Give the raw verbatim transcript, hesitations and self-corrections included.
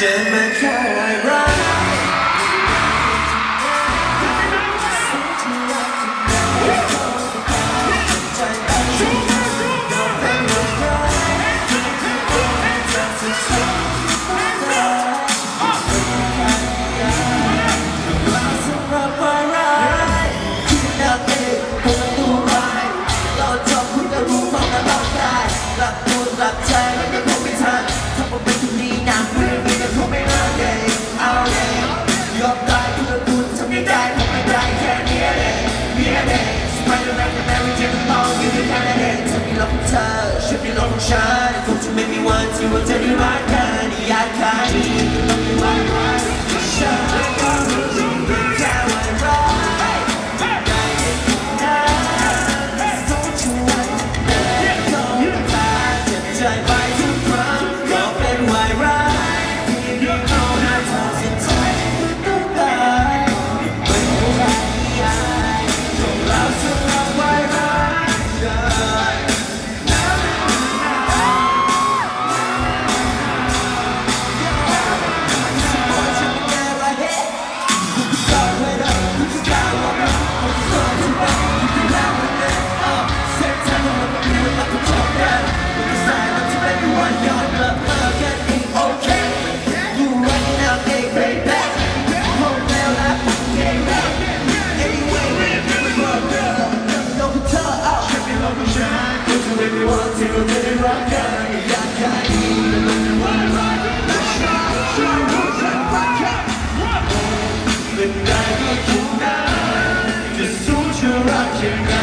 จะมาแค่วายร้ายฉันไม่ลงฉันคงจะไม่มีวันที่ว่าจะได้รักกันอยากแค่นี้ต้องมีวันรักฉันก็รู้สึกเป็นแค่วันร้ายได้ยินนะสู้ช่วยต้องตาเจ็บใจไปทุกครั้งก็เป็นวันร้ายที่มีเขาหน้าเธอสุดท้ายต้องตายไม่เป็นไรจงรับสำหรับวันร้ายที่เราจะได้รักกันอยากแค่นี้เป็นได้ก็ทุกนั้นจะสู้จะรักยังไง